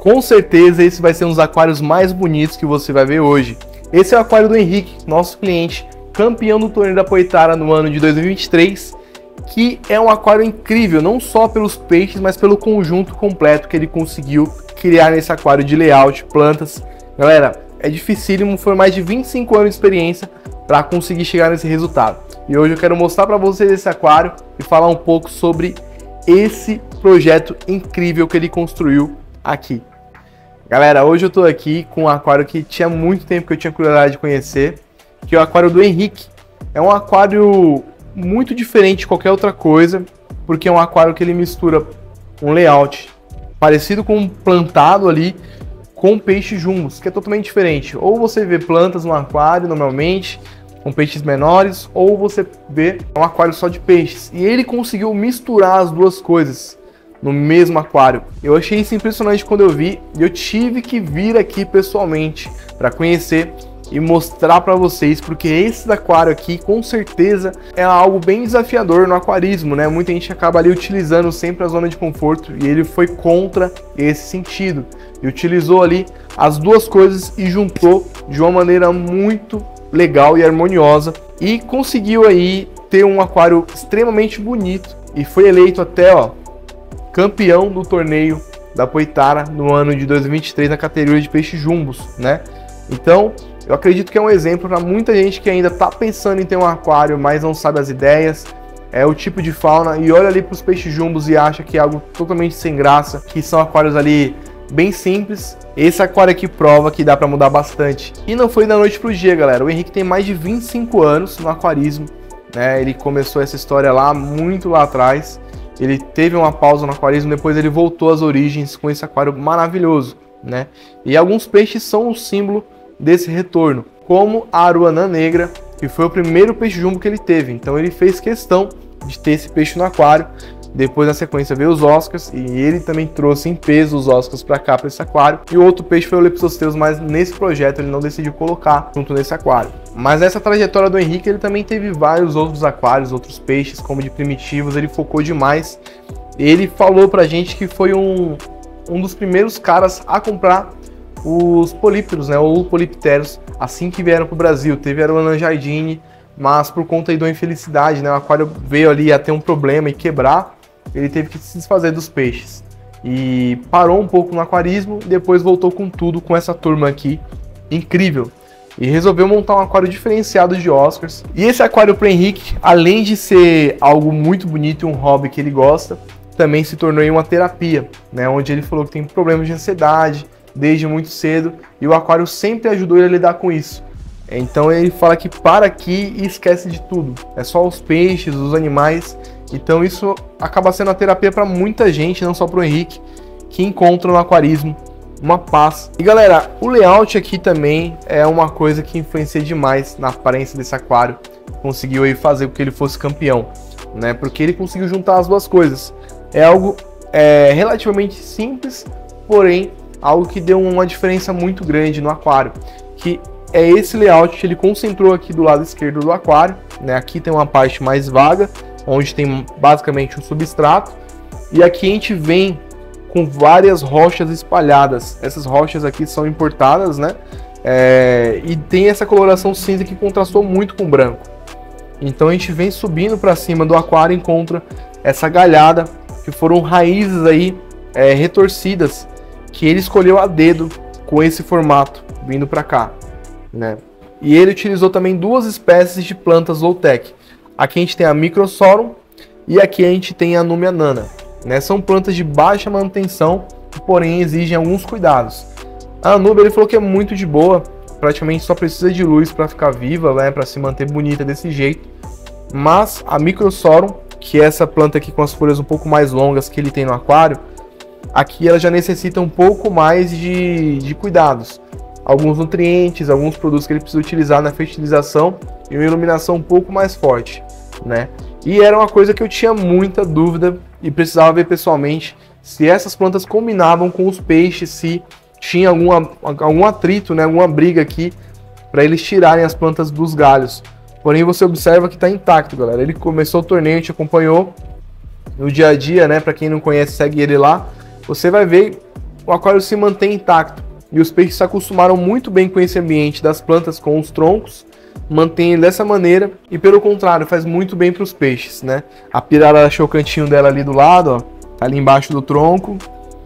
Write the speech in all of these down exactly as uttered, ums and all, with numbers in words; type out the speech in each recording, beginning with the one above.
Com certeza esse vai ser um dos aquários mais bonitos que você vai ver hoje. Esse é o aquário do Henrique, nosso cliente, campeão do torneio da Poitara no ano de dois mil e vinte e três, que é um aquário incrível, não só pelos peixes, mas pelo conjunto completo que ele conseguiu criar nesse aquário de layout, plantas. Galera, é dificílimo, foi mais de vinte e cinco anos de experiência para conseguir chegar nesse resultado. E hoje eu quero mostrar para vocês esse aquário e falar um pouco sobre esse projeto incrível que ele construiu aqui. Galera, hoje eu tô aqui com um aquário que tinha muito tempo que eu tinha curiosidade de conhecer, que é o aquário do Henrique. É um aquário muito diferente de qualquer outra coisa, porque é um aquário que ele mistura um layout parecido com um plantado ali, com peixes jumbos, que é totalmente diferente. Ou você vê plantas no aquário normalmente, com peixes menores, ou você vê um aquário só de peixes. E ele conseguiu misturar as duas coisas no mesmo aquário. Eu achei isso impressionante quando eu vi, e eu tive que vir aqui pessoalmente para conhecer e mostrar para vocês, porque esse aquário aqui com certeza é algo bem desafiador no aquarismo, né? Muita gente acaba ali utilizando sempre a zona de conforto, e ele foi contra esse sentido e utilizou ali as duas coisas e juntou de uma maneira muito legal e harmoniosa, e conseguiu aí ter um aquário extremamente bonito, e foi eleito até, ó, campeão do torneio da Poitara no ano de dois mil e vinte e três na categoria de peixes jumbos, né? Então, eu acredito que é um exemplo para muita gente que ainda está pensando em ter um aquário, mas não sabe as ideias, é o tipo de fauna, e olha ali para os peixes jumbos e acha que é algo totalmente sem graça, que são aquários ali bem simples. Esse aquário aqui prova que dá para mudar bastante. E não foi da noite pro dia, galera. O Henrique tem mais de vinte e cinco anos no aquarismo, né? Ele começou essa história lá, muito lá atrás. Ele teve uma pausa no aquarismo, depois ele voltou às origens com esse aquário maravilhoso, né? E alguns peixes são o símbolo desse retorno, como a aruanã negra, que foi o primeiro peixe jumbo que ele teve. Então ele fez questão de ter esse peixe no aquário. Depois, na sequência, veio os Oscars, e ele também trouxe em peso os Oscars para cá, para esse aquário. E o outro peixe foi o Leptosteus, mas nesse projeto ele não decidiu colocar junto nesse aquário. Mas essa trajetória do Henrique, ele também teve vários outros aquários, outros peixes, como de primitivos, ele focou demais. Ele falou pra gente que foi um, um dos primeiros caras a comprar os polípteros, né, ou polipteros, assim que vieram para o Brasil. Teve a aruanã jardine, mas por conta aí da infelicidade, né, o aquário veio ali a ter um problema e quebrar, ele teve que se desfazer dos peixes. E parou um pouco no aquarismo, e depois voltou com tudo com essa turma aqui, incrível. E resolveu montar um aquário diferenciado de Oscars. E esse aquário para Henrique, além de ser algo muito bonito e um hobby que ele gosta, também se tornou uma terapia, né, onde ele falou que tem problemas de ansiedade desde muito cedo, e o aquário sempre ajudou ele a lidar com isso. Então ele fala que para aqui e esquece de tudo, é só os peixes, os animais. Então isso acaba sendo a terapia para muita gente, não só para o Henrique, que encontra no aquarismo uma paz. E galera, o layout aqui também é uma coisa que influencia demais na aparência desse aquário. Conseguiu aí fazer com que ele fosse campeão, né? Porque ele conseguiu juntar as duas coisas. É algo é, relativamente simples, porém algo que deu uma diferença muito grande no aquário, que é esse layout que ele concentrou aqui do lado esquerdo do aquário, né? Aqui tem uma parte mais vaga, onde tem basicamente um substrato, e aqui a gente vem com várias rochas espalhadas. Essas rochas aqui são importadas, né? É, e tem essa coloração cinza que contrastou muito com o branco. Então a gente vem subindo para cima do aquário e encontra essa galhada, que foram raízes aí é, retorcidas, que ele escolheu a dedo com esse formato, vindo para cá, né? E ele utilizou também duas espécies de plantas low-tech. Aqui a gente tem a Microsorum e aqui a gente tem a Numia nana, né? São plantas de baixa manutenção, porém exigem alguns cuidados. A Nubia, ele falou que é muito de boa, praticamente só precisa de luz para ficar viva, né? Para se manter bonita desse jeito. Mas a Microsorum, que é essa planta aqui com as folhas um pouco mais longas que ele tem no aquário, aqui ela já necessita um pouco mais de, de cuidados. Alguns nutrientes, alguns produtos que ele precisa utilizar na fertilização e uma iluminação um pouco mais forte, né? E era uma coisa que eu tinha muita dúvida e precisava ver pessoalmente se essas plantas combinavam com os peixes, se tinha alguma, algum atrito, né? Alguma briga aqui para eles tirarem as plantas dos galhos. Porém você observa que está intacto, galera. Ele começou o torneio, a gente acompanhou no dia a dia, né? Para quem não conhece, segue ele lá. Você vai ver o aquário se mantém intacto. E os peixes se acostumaram muito bem com esse ambiente das plantas com os troncos, mantém dessa maneira e, pelo contrário, faz muito bem para os peixes, né? A pirara achou o cantinho dela ali do lado, ó, tá ali embaixo do tronco.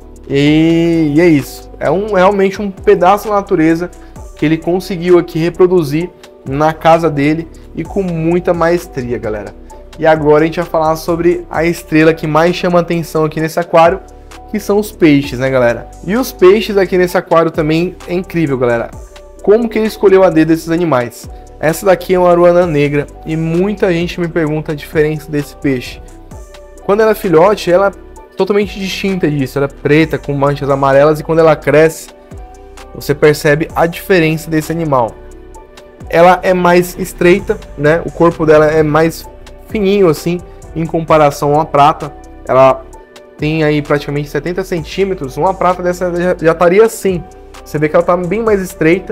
E, e é isso. É um, realmente um pedaço da natureza que ele conseguiu aqui reproduzir na casa dele e com muita maestria, galera. E agora a gente vai falar sobre a estrela que mais chama atenção aqui nesse aquário, que são os peixes, né, galera? E os peixes aqui nesse aquário também é incrível, galera. Como que ele escolheu a dedo desses animais? Essa daqui é uma aruana negra e muita gente me pergunta a diferença desse peixe. Quando ela é filhote, ela é totalmente distinta disso. Ela é preta, com manchas amarelas, e quando ela cresce, você percebe a diferença desse animal. Ela é mais estreita, né? O corpo dela é mais fininho assim, em comparação à prata. Ela tem aí praticamente setenta centímetros. Uma prata dessa já, já estaria assim. Você vê que ela está bem mais estreita.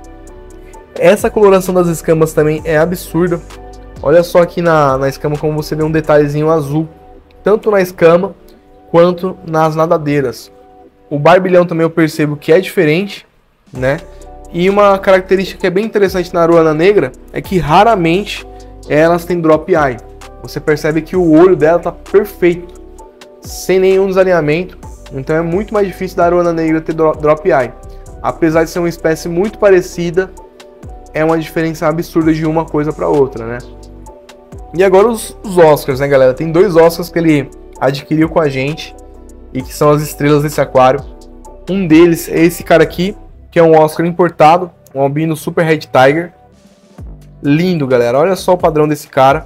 Essa coloração das escamas também é absurda. Olha só aqui na, na escama como você vê um detalhezinho azul, tanto na escama quanto nas nadadeiras. O barbilhão também eu percebo que é diferente, né? E uma característica que é bem interessante na aruana negra é que raramente elas têm drop eye. Você percebe que o olho dela está perfeito, sem nenhum desalinhamento. Então é muito mais difícil da aruana negra ter drop eye. Apesar de ser uma espécie muito parecida, é uma diferença absurda de uma coisa para outra, né? E agora os, os Oscars, né, galera? Tem dois Oscars que ele adquiriu com a gente e que são as estrelas desse aquário. Um deles é esse cara aqui, que é um Oscar importado, um albino Super Red Tiger. Lindo, galera. Olha só o padrão desse cara,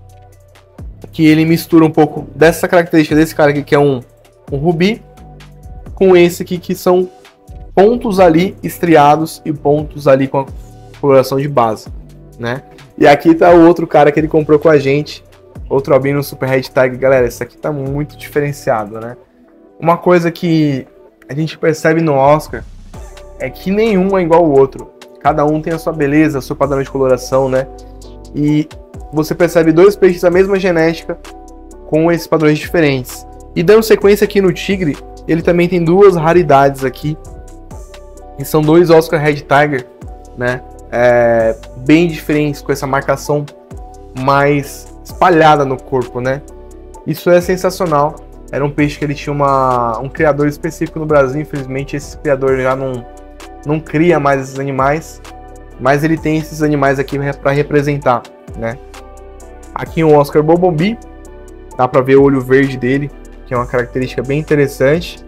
que ele mistura um pouco dessa característica desse cara aqui, que é um, um rubi, com esse aqui, que são pontos ali estriados e pontos ali com a coloração de base, né? E aqui tá o outro cara que ele comprou com a gente, outro albino Super Red Tiger. Galera, esse aqui tá muito diferenciado, né? Uma coisa que a gente percebe no Oscar é que nenhum é igual ao outro. Cada um tem a sua beleza, o seu padrão de coloração, né? E você percebe dois peixes da mesma genética com esses padrões diferentes. E dando sequência aqui no tigre, ele também tem duas raridades aqui. E são dois Oscar Red Tiger, né? É, bem diferentes, com essa marcação mais espalhada no corpo, né? Isso é sensacional. Era um peixe que ele tinha uma, um criador específico no Brasil. Infelizmente esse criador já não, não cria mais esses animais, mas ele tem esses animais aqui para representar, né? Aqui um Oscar Bumblebee, dá para ver o olho verde dele, que é uma característica bem interessante.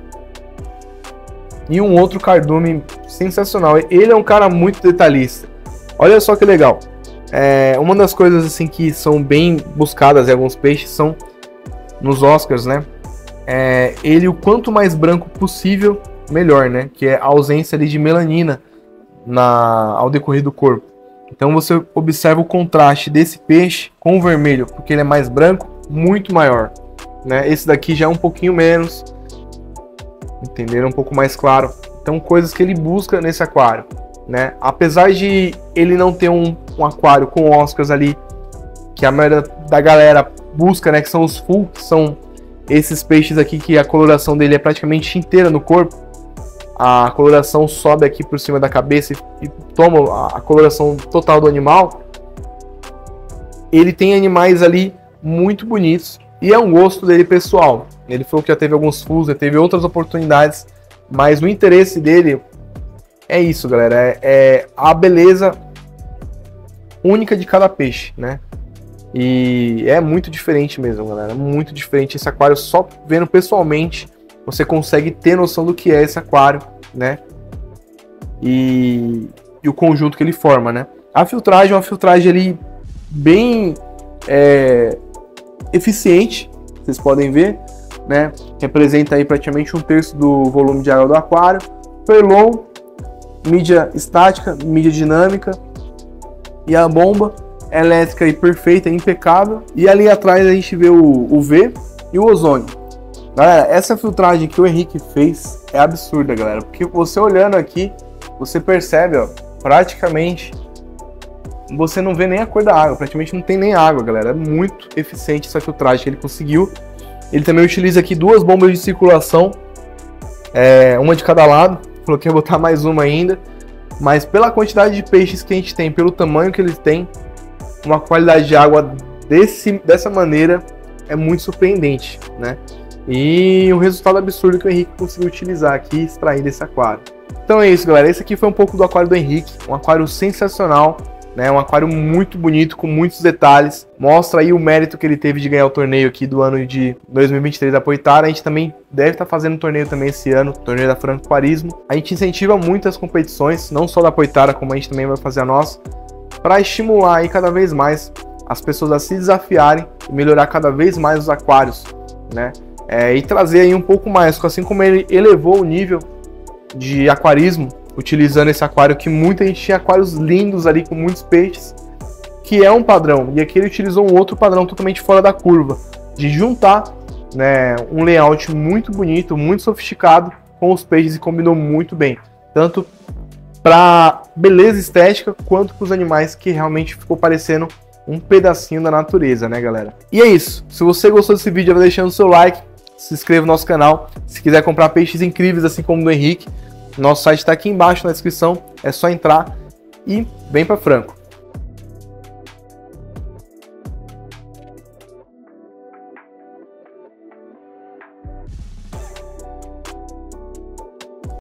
E um outro cardume sensacional. Ele é um cara muito detalhista. Olha só que legal. É, uma das coisas assim que são bem buscadas em alguns peixes são nos Oscars, né? É, ele o quanto mais branco possível, melhor, né? Que é a ausência ali de melanina na, ao decorrer do corpo. Então você observa o contraste desse peixe com o vermelho, porque ele é mais branco, muito maior, né? Esse daqui já é um pouquinho menos, entenderam? Um pouco mais claro. Então coisas que ele busca nesse aquário, né? Apesar de ele não ter um, um aquário com Oscars ali, que a maioria da galera busca, né? Que são os full, que são esses peixes aqui que a coloração dele é praticamente inteira no corpo. A coloração sobe aqui por cima da cabeça e, e toma a, a coloração total do animal. Ele tem animais ali muito bonitos e é um gosto dele pessoal. Ele falou que já teve alguns fulls, já teve outras oportunidades, mas o interesse dele é isso, galera. É, é a beleza única de cada peixe, né? E é muito diferente mesmo, galera. Muito diferente esse aquário. Só vendo pessoalmente você consegue ter noção do que é esse aquário, né? E, e o conjunto que ele forma, né? A filtragem é uma filtragem ali bem é, eficiente, vocês podem ver, né? Representa aí praticamente um terço do volume de água do aquário. Perlon, mídia estática, mídia dinâmica e a bomba elétrica aí perfeita, impecável. E ali atrás a gente vê o, o V e o ozônio. Galera, essa filtragem que o Henrique fez é absurda, galera, porque você olhando aqui, você percebe, ó, praticamente você não vê nem a cor da água, praticamente não tem nem água, galera. É muito eficiente essa filtragem que ele conseguiu. Ele também utiliza aqui duas bombas de circulação é, uma de cada lado. Falou que ia botar mais uma ainda. Mas pela quantidade de peixes que a gente tem, pelo tamanho que eles têm, uma qualidade de água desse, dessa maneira é muito surpreendente, né? E um resultado absurdo que o Henrique conseguiu utilizar aqui e extrair desse aquário. Então é isso, galera. Esse aqui foi um pouco do aquário do Henrique. Um aquário sensacional, né? Um aquário muito bonito, com muitos detalhes. Mostra aí o mérito que ele teve de ganhar o torneio aqui do ano de dois mil e vinte e três da Poitara. A gente também deve estar fazendo um torneio também esse ano, torneio da Franco Aquarismo. A gente incentiva muito as competições, não só da Poitara, como a gente também vai fazer a nossa, para estimular aí cada vez mais as pessoas a se desafiarem e melhorar cada vez mais os aquários, né? É, e trazer aí um pouco mais, assim como ele elevou o nível de aquarismo, utilizando esse aquário que muita gente tinha aquários lindos ali com muitos peixes, que é um padrão, e aqui ele utilizou um outro padrão totalmente fora da curva, de juntar, né, um layout muito bonito, muito sofisticado com os peixes, e combinou muito bem, tanto para beleza estética quanto para os animais, que realmente ficou parecendo um pedacinho da natureza, né, galera? E é isso. Se você gostou desse vídeo, vai deixando o seu like, se inscreva no nosso canal. Se quiser comprar peixes incríveis, assim como o do Henrique, nosso site está aqui embaixo na descrição. É só entrar e vem para Franco.